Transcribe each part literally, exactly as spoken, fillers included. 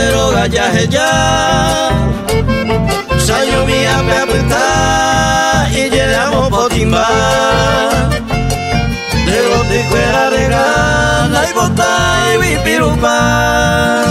Yandero gallaje ya Sayo mi ape apuesta y llegamos potimba de los picuera de gana y bota y vipirupa.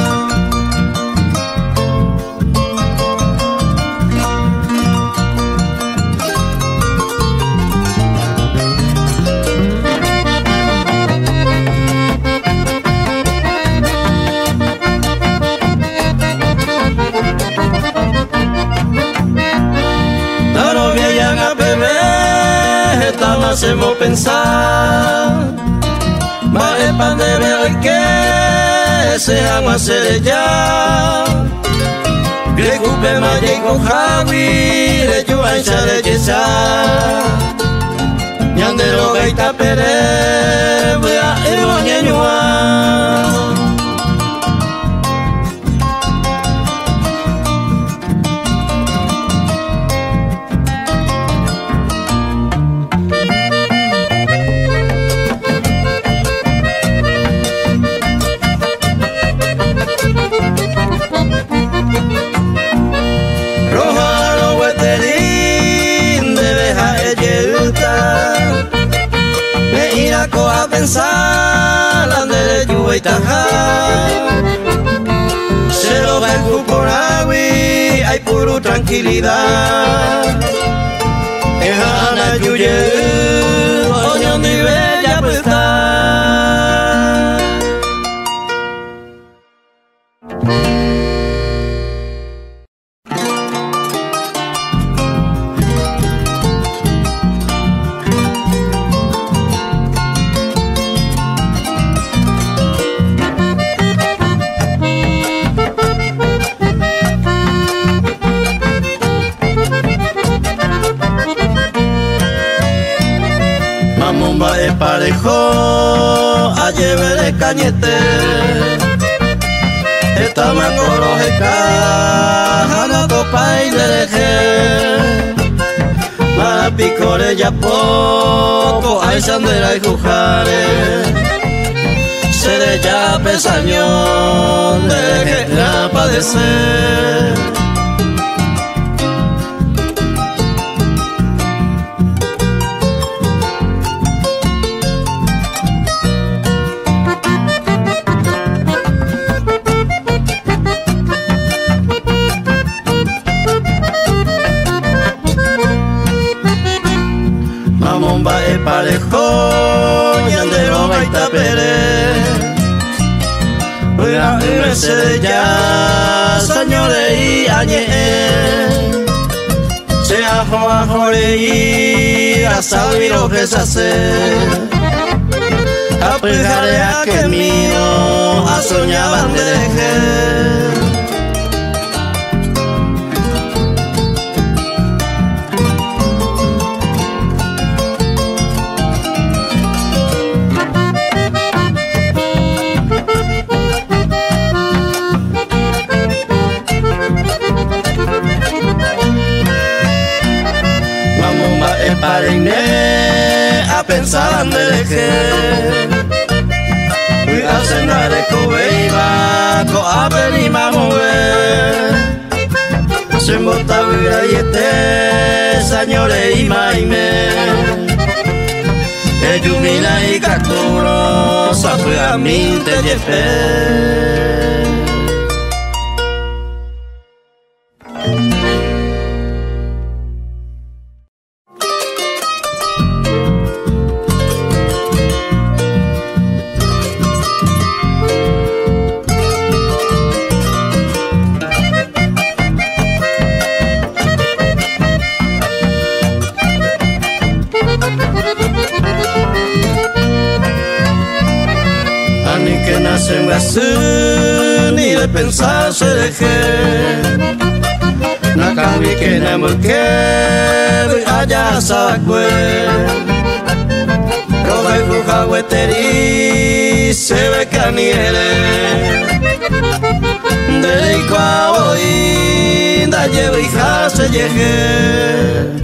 Hacemos pensar más el pan de ver que seamos hacer ya que cupe más y con Javi de yo a echar de yesa Yandero gaita pere voy a ir moñeñua. A pensar la de lluvia y tajar se lo vengo por agua hay puro tranquilidad es ana yuye oño ni bella puesta. El parejo a llevar el cañete estamos con los escajas a topa y le dejé para picore ya poco hay sandera y jujares se de ya pesañón de que a padecer. Parejo Yandero gaita pere Oiga, ese de ya señores y añe se ajo a jore y a saber lo que se hace a pegar a que mío a soñaban de dejar. Parené a pensar de dejar voy a cenar de cobeiba co a venir a mover se embota vira y este señores y maime Eyumina y Caturo safue a mí te llevé. Ni de pensar se dejé na cambi que na mulke allá sacue roba y bruja hueteri se ve caniele dedico a hoy da llevo hija se llegué.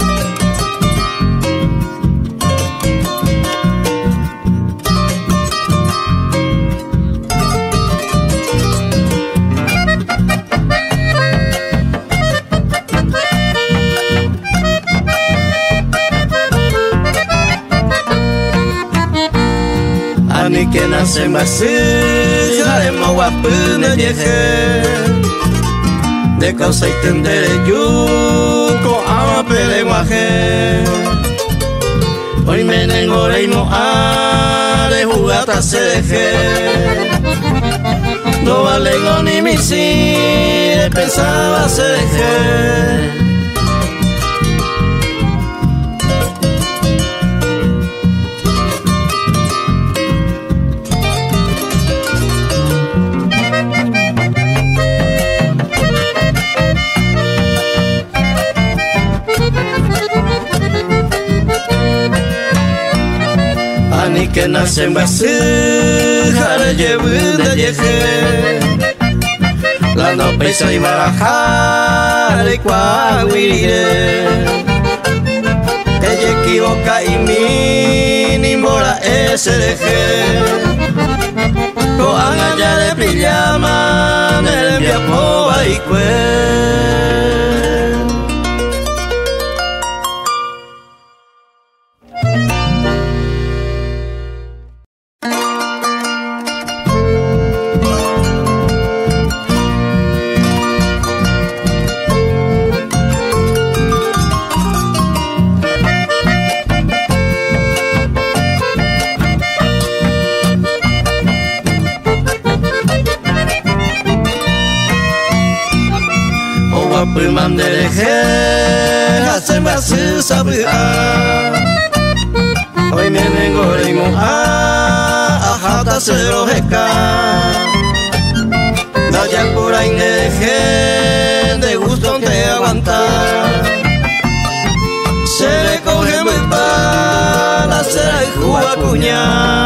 sembasi haremos guapuna yeje de causa y tendere yuko ama pele guaje hoy me nengore y no haré jugata se deje no vale ni mi si pensaba se deje. Ani que nace en base, jare llevuda yeje. La no pesa y barajar y cuaguirire. Ella equivoca y mi ni mora ese deje. Coan allá de brillama, nel mia poa y cue. Pulman de deje, hacen base sabia. Hoy me vengo de moja, ajata se lo jeca. Daya por ahí me dejé, de gusto te aguantar. Se le coge muy para hacer el juacuña.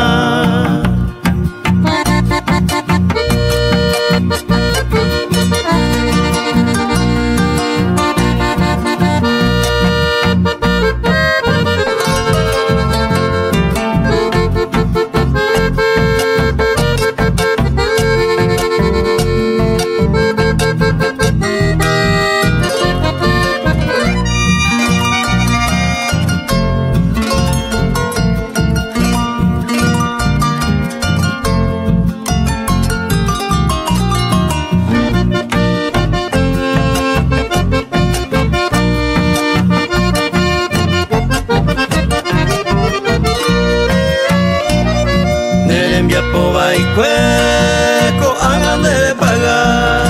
Y cueco hagan de pagar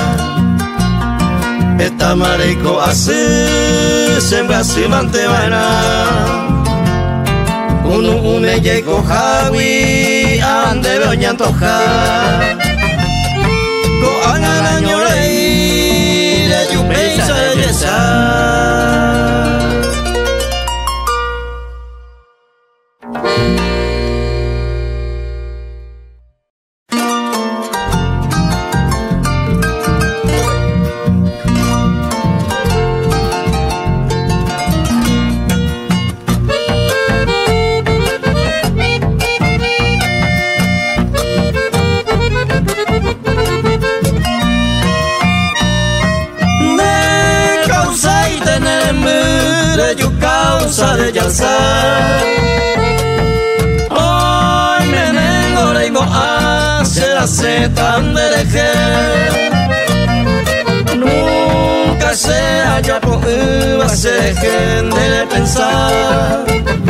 esta marico así sembra así mantevana uno une llego jawi ande veo antojar co hagan año rey de yupeisa de yesa. De llanzar hoy me negore y moa se la se tan de deje nunca se haya podido se dejen de pensar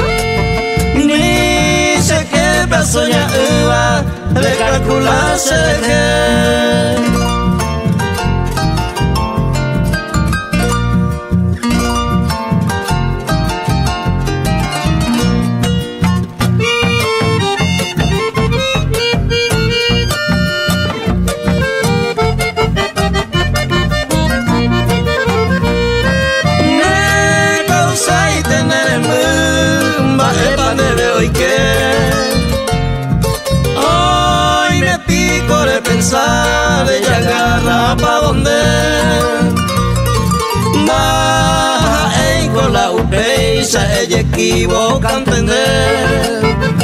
ni sé qué pasó ya iba de calcular se deje. Hoy me pico de pensar ella agarra pa' donde baja ey con la upeisa ella equivoca entender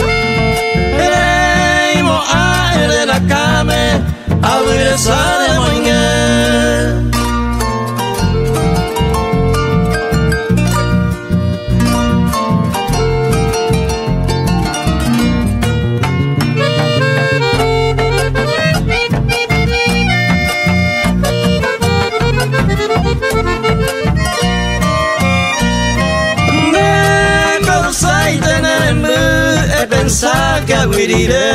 ey moa de la came a esa de moñe. pensar que aguirire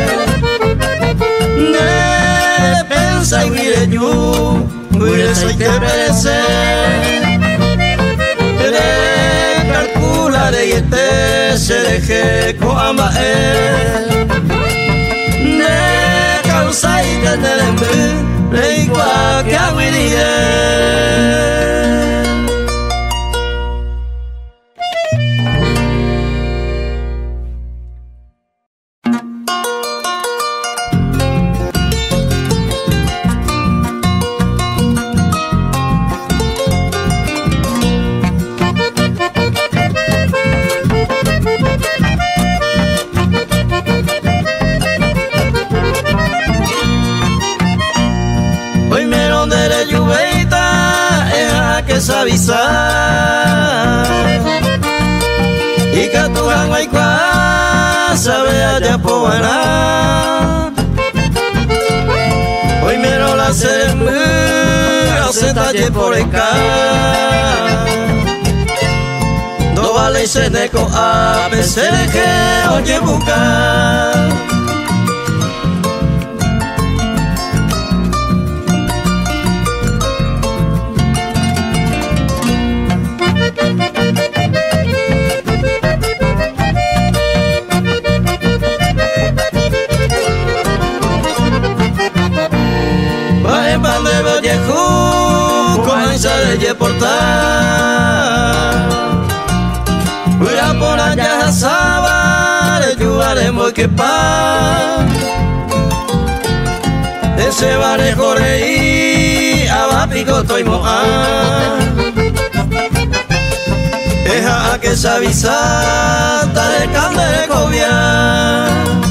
ne pensa aguire yo guire sai te perece de calcula de yete se deje ko amba e ne causa y te telembe le igual que aguirire. Avisar y que tu ganga y sabe allá por ganar. Hoy me lo la se se talle por el ca do vale y se neco a veces que oye buscar. De portar voy a por allá saba de ayudaremos que pa ese barejo reí a pico estoy moja deja que se avisa de cande de cobia.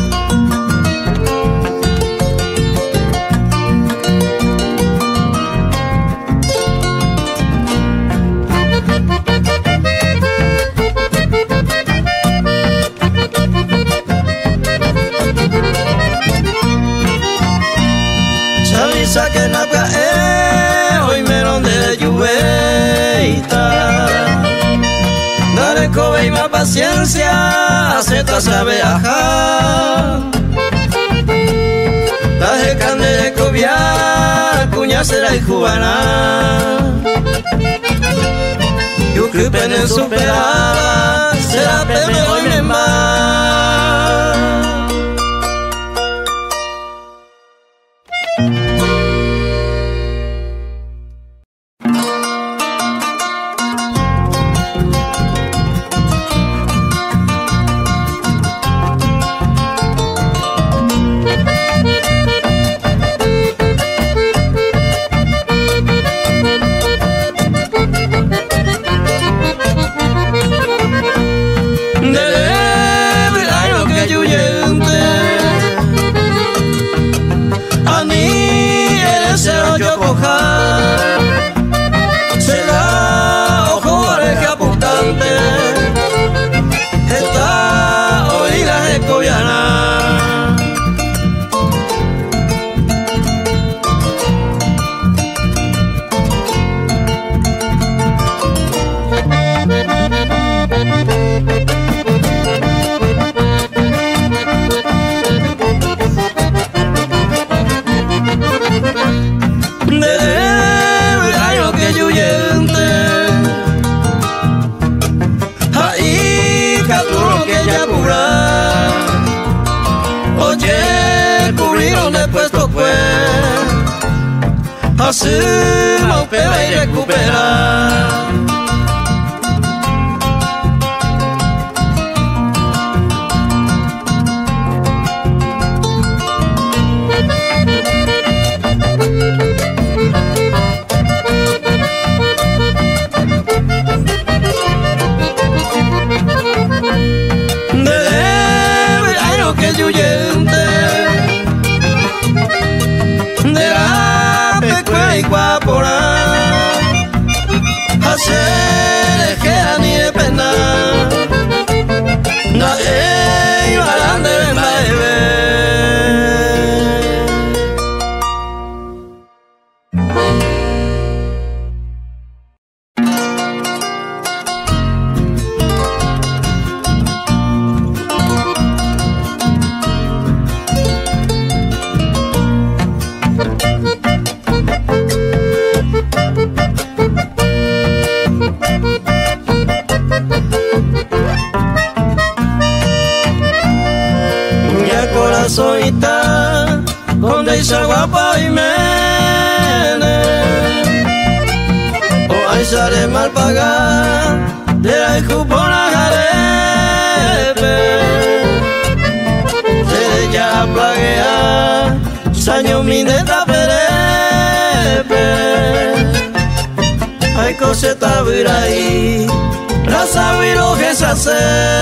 Que no cae hoy me donde lluveita dale cobe y más paciencia acepta sabe ajá taje cande de cobia cuña será y cubana yo que pene superada será pene hoy me más. Así lo pega y recupera. De año que yo yente de la pecueca y guapora hacer que a ni de pena no hay balan de bebé. Jiménez o ay sale mal pagar de la por la jarepe se ya plaguea saño mineta perepe hay coseta vir ahí raza viro que se hace.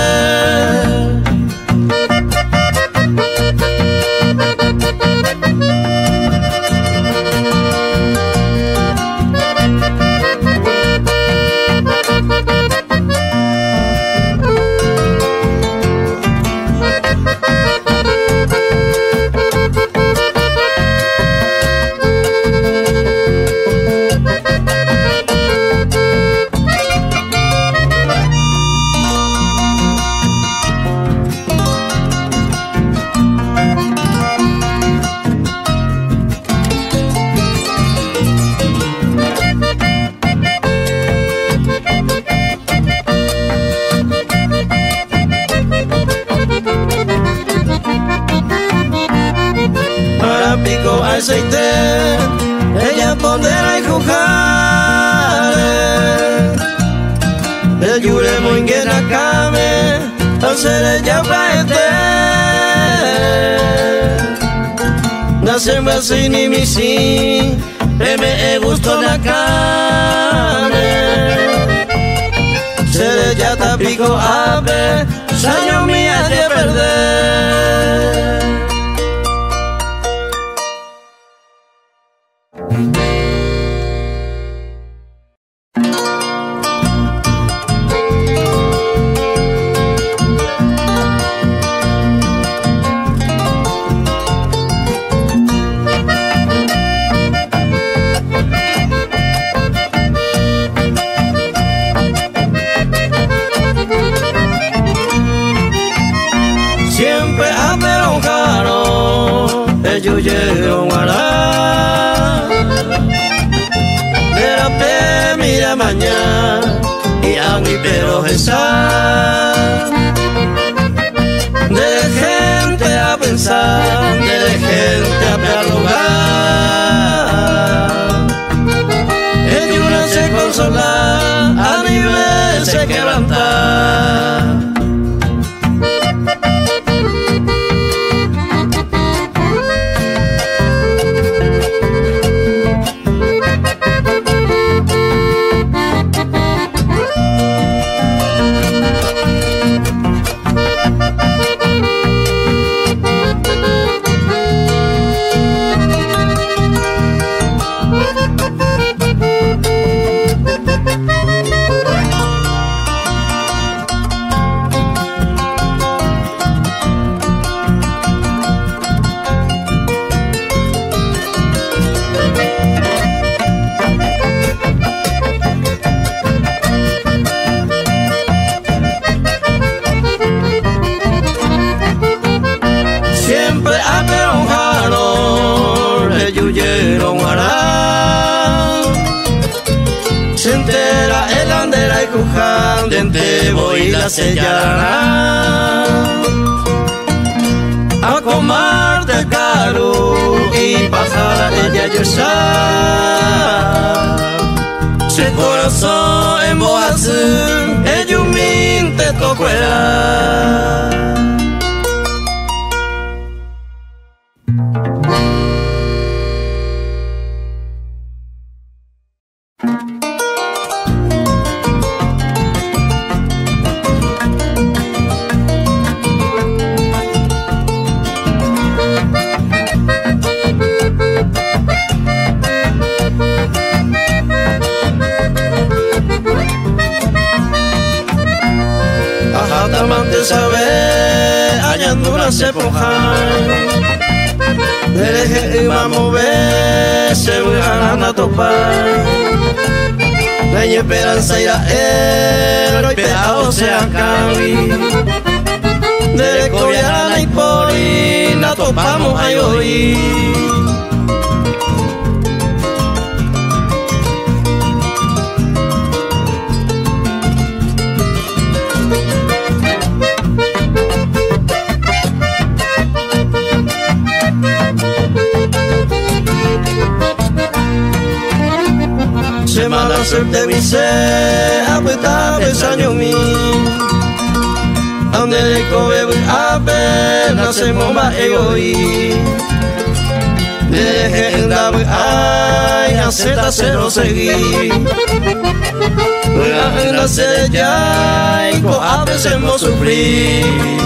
Pico aceite, ella pondera y jujare. El yure muy en la cama, hacer ella paete. Nace más sin ni mi sin, me gusto la carne. Ser ella tapico ave, saño mía de perder. Siempre aperonjaron el yuyero guará de la pe mira mañana y a mi pero esa de gente a pensar de gente a dialogar el yuna se consola a nivel se quebranta. Siempre aperonjaron el yuyero guará se entera el andera y cuján de entebo y la sellará a comar de caro y pajar ella yosa se corazón en boaz el yumín te tocuera. Ajataman sabe hallando una sepojan dereje y vamos ver se van a topar la esperanza irá el hoy pegado sea cabi de coreana y polina topamos ahí hoy. semana suerte mi se apeta besaño mi ande de cobe apenas se moma egoi deje en dame ay aceta cero seguir en la sede ya y co apesemos sufrir.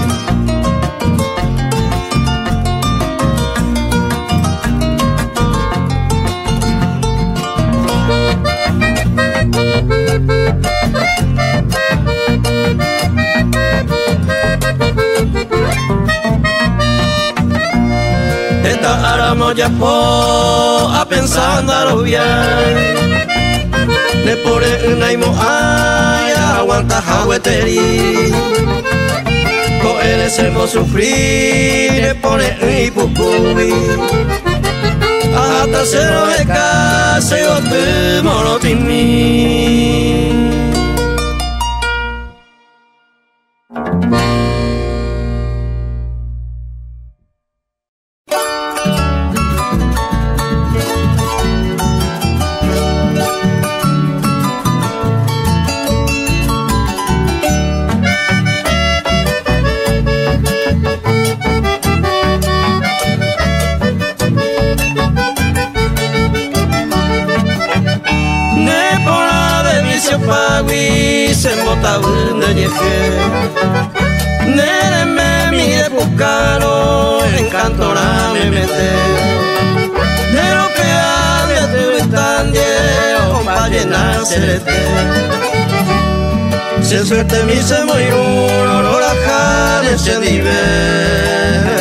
Esta aramo ya po a pensando a lo bien le pone una imo ay aguanta jagueteri co él se mo sufrir le pone un pupubi hasta cero de casa y otro monotimi. Pagui se mota de yeje nere me mi de buscaro encantora me mete de lo que ande te tan o pa llenar celeste si suerte mi se muy uno la jare se dive.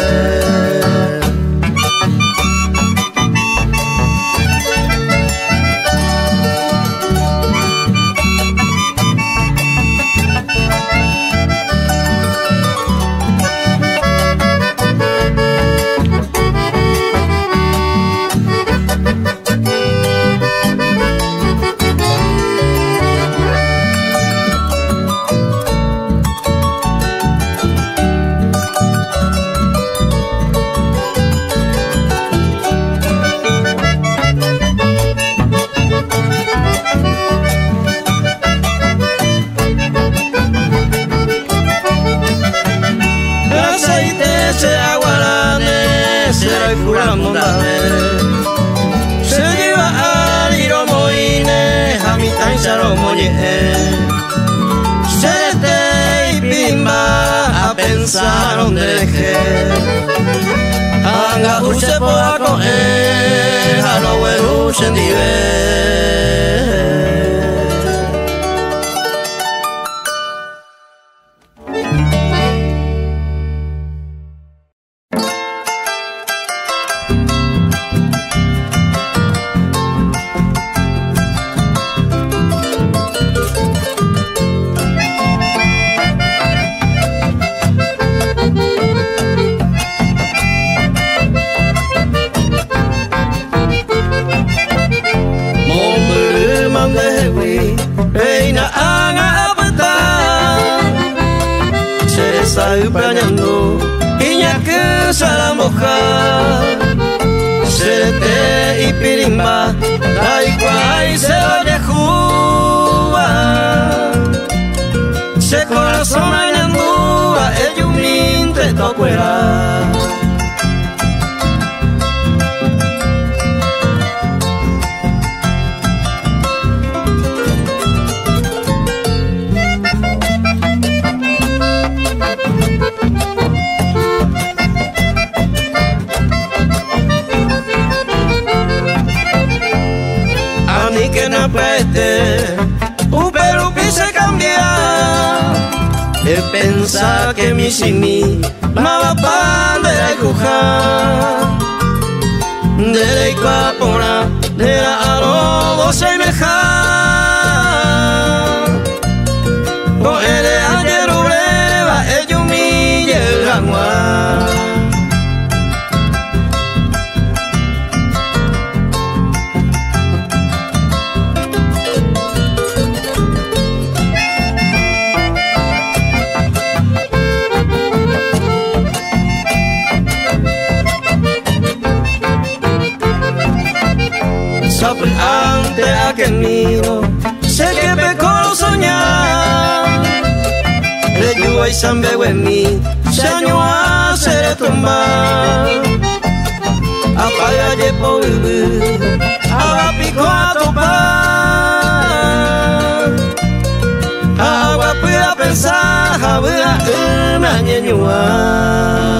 Se aguarane, será y furamondame se lleva al iromoine, a mi tan saromoye se te y pimba a pensar donde dejé anga uche poa con él a lo bueno uche nivel. Bañando piña que sala moja serete y pirimba taikwa se vaya juba se corazón bañando a el yumin te tocuera. Que no preste un peluqui se cambia el pensar que mi sin mí mama pan de la cuja de la icapona de la arobo se meja con el ayer breva el yumi y el gangua. ante aquel nido, sé que peco soñar. Reyua y sambeo en mí, se año a ser tombar. Apaga ye po ubu, agua pico a topar. Agua pueda pensar, agua una ñeñua.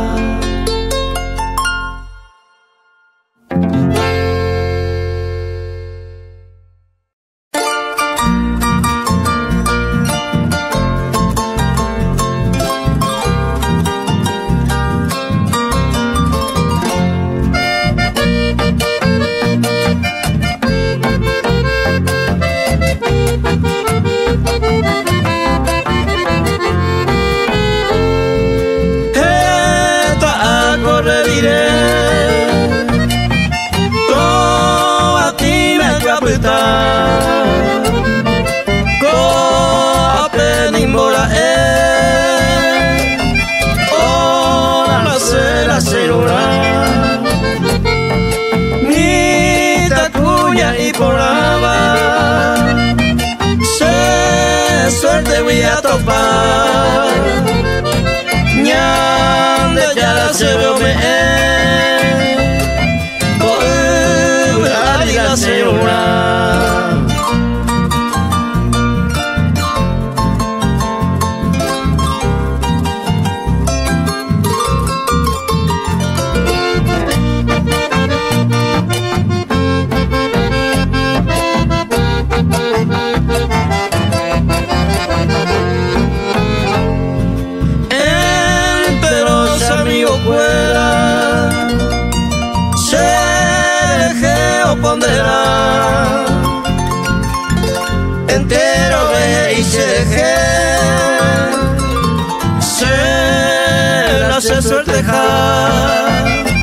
Y por se suerte voy a topar. Ñande ya la se veo me por la liga se una. Entero ve y se dejé, se la se suertejar.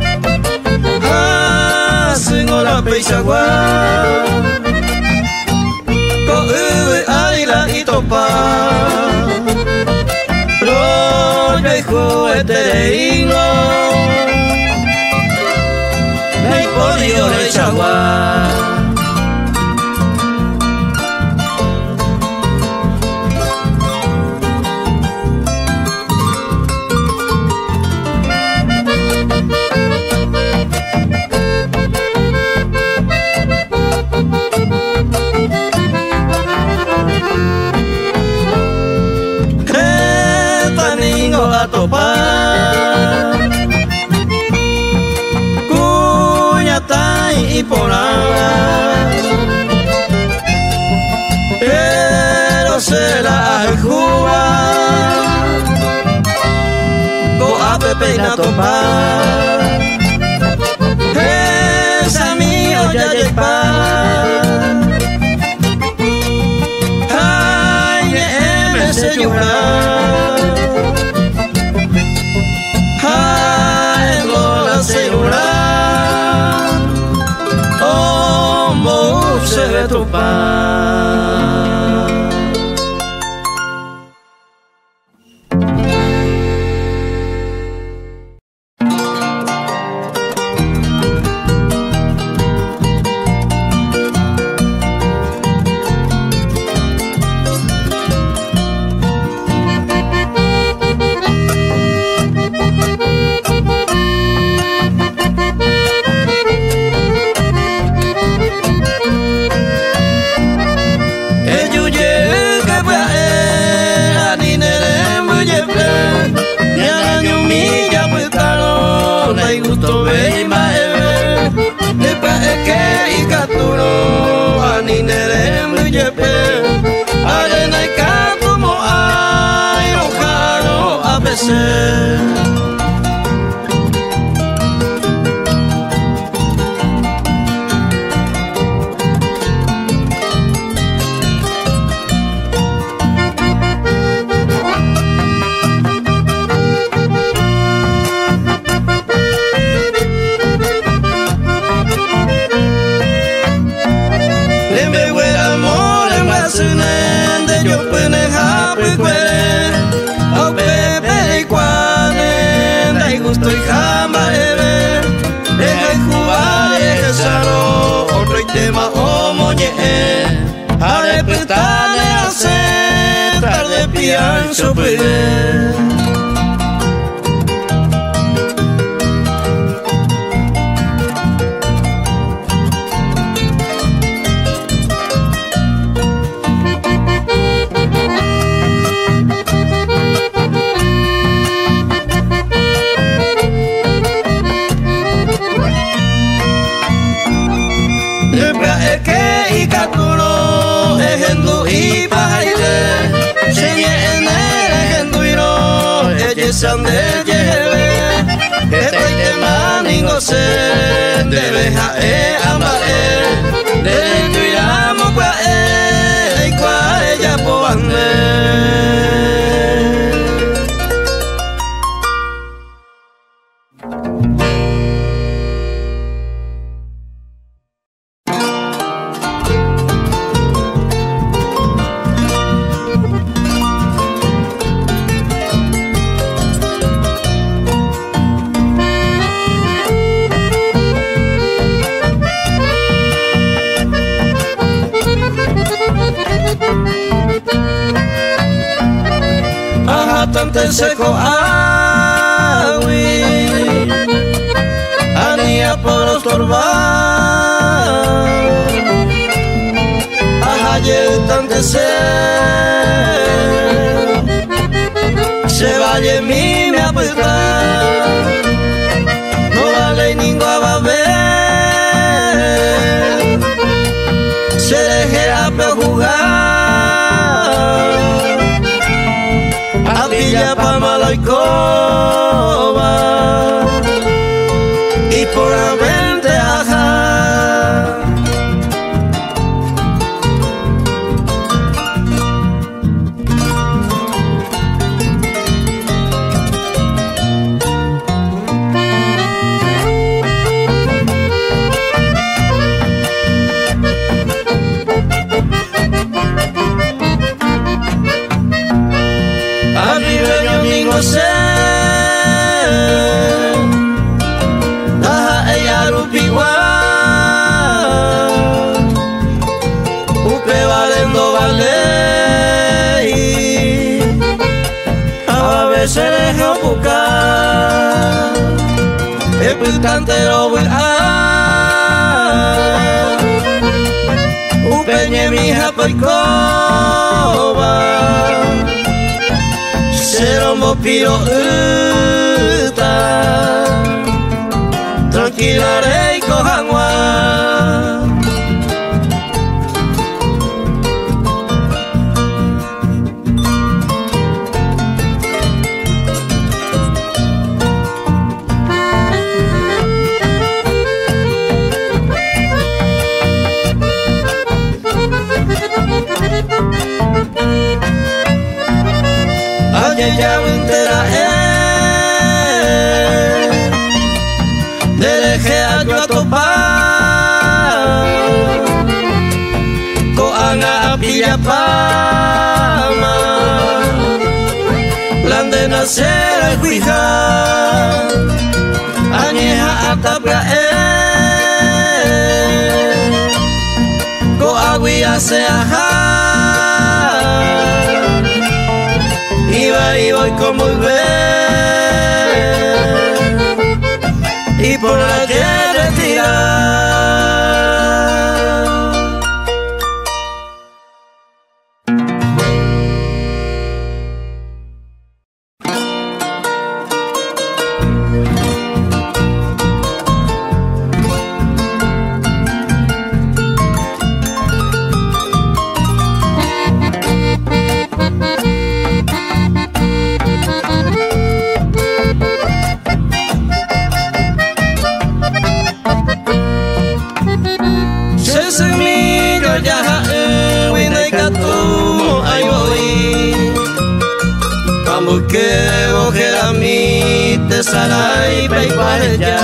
Hacen hora peisagua, con uve águila y topa. Pero yo hijo este de hino, me he podido rechaguar. A topar Cuñatay y Ponaba, pero se la jugar go a Pepe y a topar. Esa mío ya lleva ay me se llorar. Se ve tu paz. Arena y como hay ojado a veces. Estoy jamás de ver, deja de jugar, deja de otro tema. pian sopre. Sande lleve, este tema ningo se debe jae amare, de tuiramo kwa e kwa ella poane. Tante seco awi ania por los torba ayer tante se se vaya mi me apuesta no vale ninguna va a ver se deje a jugar Villa pa' Malaicoba y por la ventaja no sé, daha ella rupiwa, upe valendo vale, a veces dejo buscar, el pintante lo voy a, upe nye mi hapa ikoba. Serombo piro uta tranquila rei kohangwa ya entera eh deje a yo a topar ko anga pilla pama lande nacer a cuija añeja atapra eh ko aguia se aja iba y voy como volver y por la tierra tirar. Que ojera mi te sarai pei pareja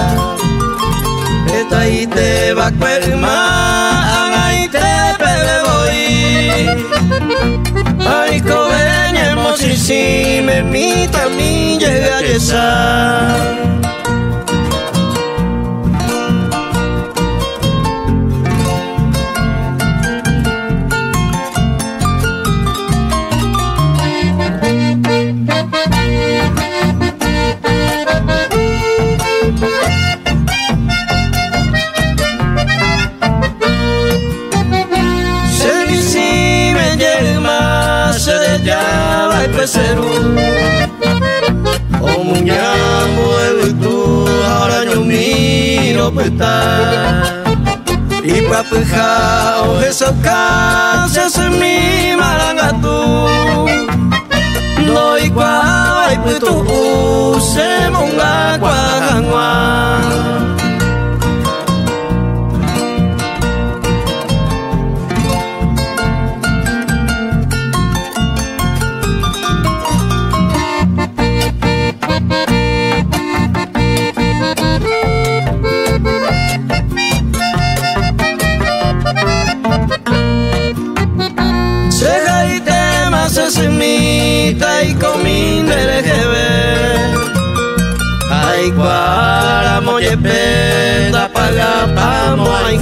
eta ite va querma anai te pele voy ai coveñe mochi me mita mi llega esa hay peceru o muñambo de tu ahora yo miro petar y papujao esa casa se mi marangatu no y kwa y putu se monga kwa hangwa semita y comindere jebe ay cuara moye penda paga pa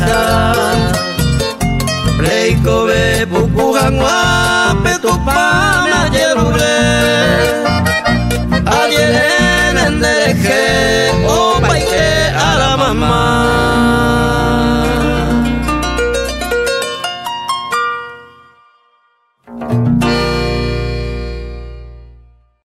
moaija pleiko be pupujan guape tu pa